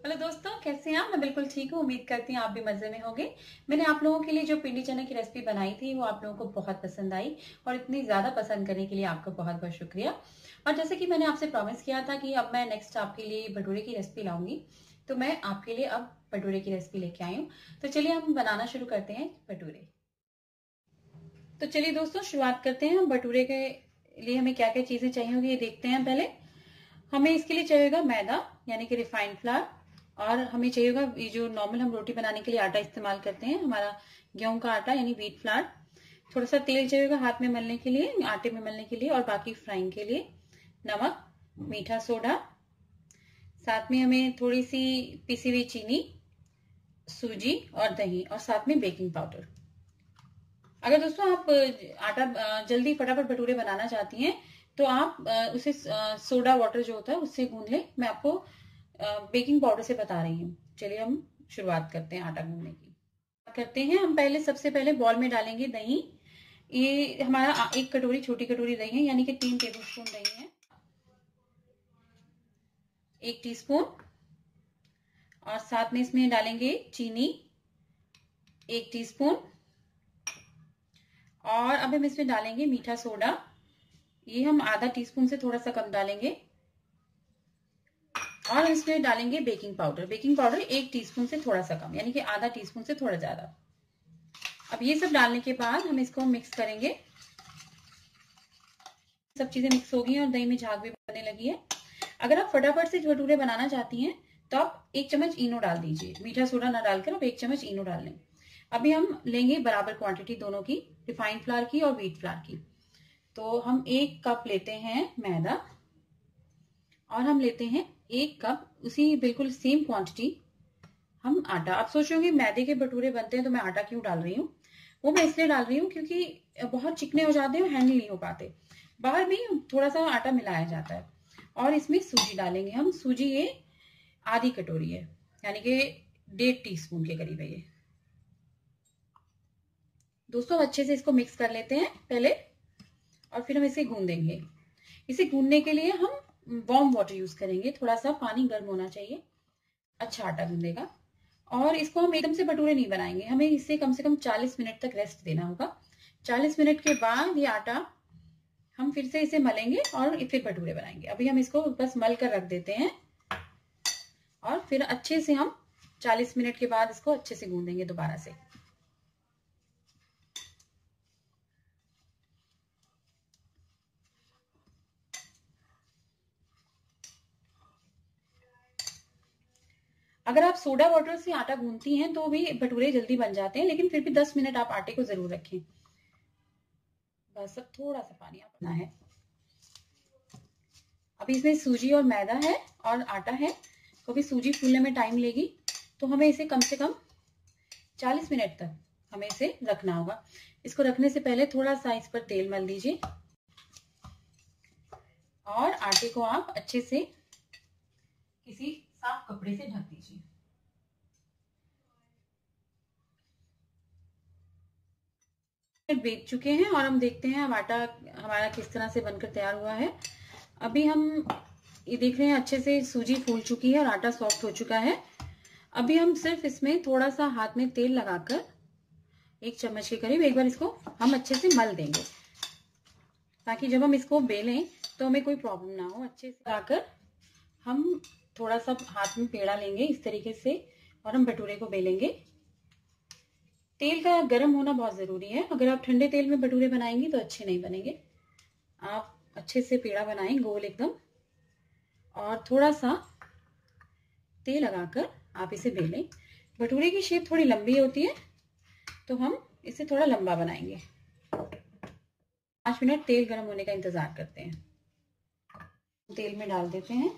Hello दोस्तों, कैसे हैं आप? मैं बिल्कुल ठीक हूँ। उम्मीद करती हूँ आप भी मजे में होंगे। मैंने आप लोगों के लिए जो पिंडी चने की रेसिपी बनाई थी वो आप लोगों को बहुत पसंद आई और इतनी ज्यादा पसंद करने के लिए आपका बहुत बहुत शुक्रिया। और जैसे कि मैंने आपसे प्रॉमिस किया था कि अब मैं नेक्स्ट आपके लिए भटूरे की रेसिपी लाऊंगी, तो मैं आपके लिए अब भटूरे की रेसिपी लेके आई हूँ। तो चलिए हम बनाना शुरू करते हैं भटूरे। तो चलिए दोस्तों, शुरुआत करते हैं। हम भटूरे के लिए हमें क्या क्या चीजें चाहिए होगी ये देखते हैं। पहले हमें इसके लिए चाहिए होगा मैदा, यानी कि रिफाइंड फ्लावर। और हमें चाहिए होगा ये जो नॉर्मल हम रोटी बनाने के लिए आटा इस्तेमाल करते हैं, हमारा गेहूं का आटा यानी व्हीट फ्लावर। थोड़ा सा तेल चाहिए होगा हाथ में मलने के लिए, आटे में मलने के लिए, और बाकी फ्राइंग के लिए नमक, मीठा सोडा, साथ में हमें थोड़ी सी पिसी हुई चीनी, सूजी और दही, और साथ में बेकिंग पाउडर। अगर दोस्तों आप आटा जल्दी फटाफट भटूरे बनाना चाहती हैं तो आप उसे सोडा वाटर जो होता है उससे गूंद लें। मैं आपको बेकिंग पाउडर से बता रही हूँ। चलिए हम शुरुआत करते हैं आटा गूंदने की। करते हैं हम पहले, सबसे पहले बॉल में डालेंगे दही। ये हमारा एक कटोरी, छोटी कटोरी दही है, यानी कि 3 टेबल स्पून दही है। 1 टीस्पून, और साथ में इसमें डालेंगे चीनी 1 टीस्पून, और अब हम इसमें डालेंगे मीठा सोडा। ये हम आधा टीस्पून से थोड़ा सा कम डालेंगे। और इसमें डालेंगे baking powder. Baking powder 1 teaspoon से थोड़ा सा कम, यानी कि आधा टीस्पून से थोड़ा ज्यादा। अब ये सब डालने के बाद हम इसको मिक्स करेंगे। सब चीजें मिक्स हो गई और दही में झाग भी बनने लगी है। अगर आप फटाफट से भटूरे बनाना चाहती हैं तो आप 1 चम्मच इनो डाल दीजिए। मीठा सोडा ना डालकर आप 1 चम्मच इनो डाल लें। अभी हम लेंगे बराबर क्वांटिटी दोनों की, रिफाइंड फ्लावर की और व्हीट फ्लावर की। तो हम 1 कप लेते हैं मैदा, और हम लेते हैं 1 कप, उसी बिल्कुल सेम क्वांटिटी हम आटा। आप सोच रहे होंगे मैदे के भटूरे बनते हैं तो मैं आटा क्यों डाल रही हूँ। वो मैं इसलिए डाल रही हूँ क्योंकि बहुत चिकने हो जाते हैं और हैंडल नहीं हो पाते। बाहर भी थोड़ा सा आटा मिलाया जाता है। और इसमें सूजी डालेंगे हम। सूजी ये आधी कटोरी है, यानी कि 1.5 टीस्पून के करीब है ये। दोस्तों अच्छे से इसको मिक्स कर लेते हैं पहले, और फिर हम इसे गूंदेंगे। इसे गूंदने के लिए हम वार्म वाटर यूज करेंगे। थोड़ा सा पानी गर्म होना चाहिए, अच्छा आटा गूंदेगा। और इसको हम एकदम से भटूरे नहीं बनाएंगे, हमें इसे कम से कम 40 मिनट तक रेस्ट देना होगा। 40 मिनट के बाद ये आटा हम फिर से इसे मलेंगे और फिर भटूरे बनाएंगे। अभी हम इसको बस मल कर रख देते हैं, और फिर अच्छे से हम 40 मिनट के बाद इसको अच्छे से गूंदेंगे दोबारा से। अगर आप सोडा वाटर से आटा गूंदती हैं तो भी भटूरे जल्दी बन जाते हैं, लेकिन फिर भी 10 मिनट आप आटे को जरूर रखें। बस अब थोड़ा सा पानी अपना है। अभी इसमें सूजी और मैदा है और आटा है, तो अभी सूजी फूलने में टाइम लेगी। तो हमें इसे कम से कम 40 मिनट तक हमें इसे रखना होगा। इसको रखने से पहले थोड़ा सा इस पर तेल मल दीजिए, और आटे को आप अच्छे से किसी साफ कपड़े से ढक दीजिए। बेच चुके हैं और हम देखते हैं अब आटा हमारा किस तरह से बनकर तैयार हुआ है। अभी हम ये देख रहे हैं अच्छे से सूजी फूल चुकी है और आटा सॉफ्ट हो चुका है। अभी हम सिर्फ इसमें थोड़ा सा हाथ में तेल लगाकर 1 चम्मच के करीब एक बार इसको हम अच्छे से मल देंगे, ताकि जब हम इसको बेलें तो हमें कोई प्रॉब्लम ना हो। अच्छे से लगाकर हम थोड़ा सा हाथ में पेड़ा लेंगे इस तरीके से, और हम भटूरे को बेलेंगे। तेल का गर्म होना बहुत जरूरी है। अगर आप ठंडे तेल में भटूरे बनाएंगे तो अच्छे नहीं बनेंगे। आप अच्छे से पेड़ा बनाएं गोल एकदम, और थोड़ा सा तेल लगाकर आप इसे बेलें। भटूरे की शेप थोड़ी लंबी होती है, तो हम इसे थोड़ा लंबा बनाएंगे। 5 मिनट तेल गर्म होने का इंतजार करते हैं। तेल में डाल देते हैं।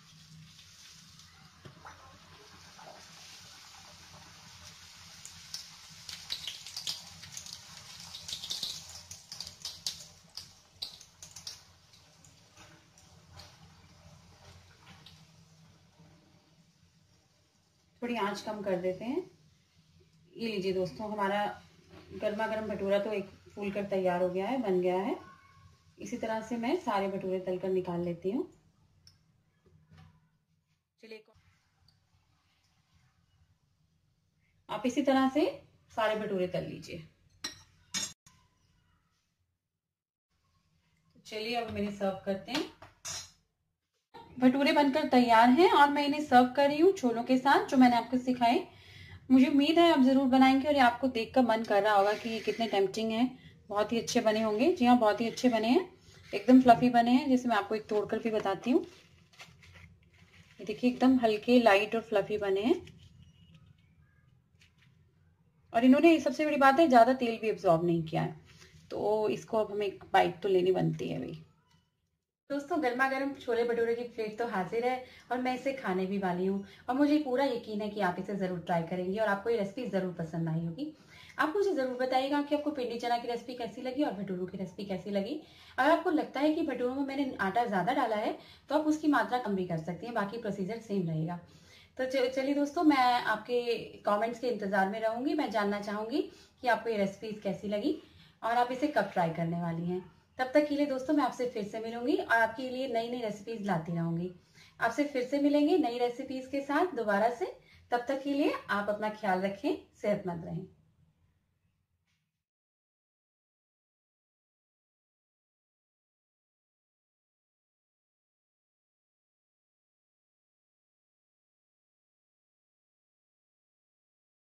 थोड़ी आंच कम कर देते हैं। ये लीजिए दोस्तों, हमारा गर्मा गर्म भटूरा तो एक फूल कर तैयार हो गया है, बन गया है। इसी तरह से मैं सारे भटूरे तलकर निकाल लेती हूँ। चलिए आप इसी तरह से सारे भटूरे तल लीजिए। चलिए अब हम इन्हें सर्व करते हैं। भटूरे बनकर तैयार हैं और मैं इन्हें सर्व कर रही हूँ छोलों के साथ, जो मैंने आपको सिखाए। मुझे उम्मीद है आप जरूर बनाएंगे और ये आपको देखकर मन कर रहा होगा कि ये कितने टेम्पटिंग है। बहुत ही अच्छे बने होंगे। जी हाँ, बहुत ही अच्छे बने हैं, एकदम फ्लफी बने हैं। जैसे मैं आपको एक तोड़कर भी बताती हूँ। ये देखिए एकदम हल्के लाइट और फ्लफी बने हैं। और इन्होंने, सबसे बड़ी बात है, ज्यादा तेल भी एब्जॉर्ब नहीं किया है। तो इसको अब हमें एक बाइट तो लेनी बनती है भाई। दोस्तों, गर्मा गर्म छोले भटूरे की प्लेट तो हाजिर है और मैं इसे खाने भी वाली हूँ। और मुझे पूरा यकीन है कि आप इसे जरूर ट्राई करेंगे और आपको ये रेसिपी जरूर पसंद आई होगी। आप मुझे जरूर बताइएगा कि आपको पिंडी चना की रेसिपी कैसी लगी और भटूरों की रेसिपी कैसी लगी। अगर आपको लगता है कि भटूरों में मैंने आटा ज्यादा डाला है तो आप उसकी मात्रा कम भी कर सकती हैं, बाकी प्रोसीजर सेम रहेगा। तो चलिए दोस्तों, मैं आपके कमेंट्स के इंतजार में रहूंगी। मैं जानना चाहूंगी कि आपको ये रेसिपी कैसी लगी और आप इसे कब ट्राई करने वाली हैं। तब तक के लिए दोस्तों, मैं आपसे फिर से मिलूंगी और आपके लिए नई नई रेसिपीज लाती रहूंगी। आपसे फिर से मिलेंगे नई रेसिपीज के साथ दोबारा से। तब तक के लिए आप अपना ख्याल रखें, सेहतमंद रहें।